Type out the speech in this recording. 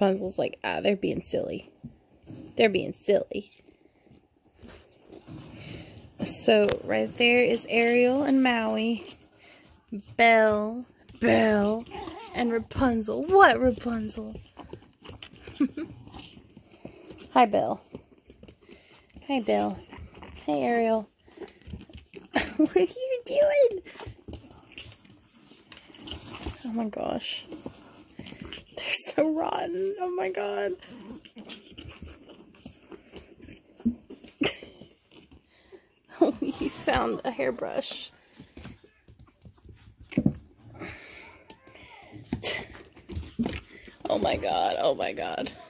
Rapunzel's like, they're being silly. They're being silly. So, right there is Ariel and Maui. Belle, and Rapunzel. What, Rapunzel? Hi, Belle. Hi, Belle. Hey, Ariel. What are you doing? Oh my gosh. They're so rotten. Oh my god. Oh, you found a hairbrush. Oh my god. Oh my god.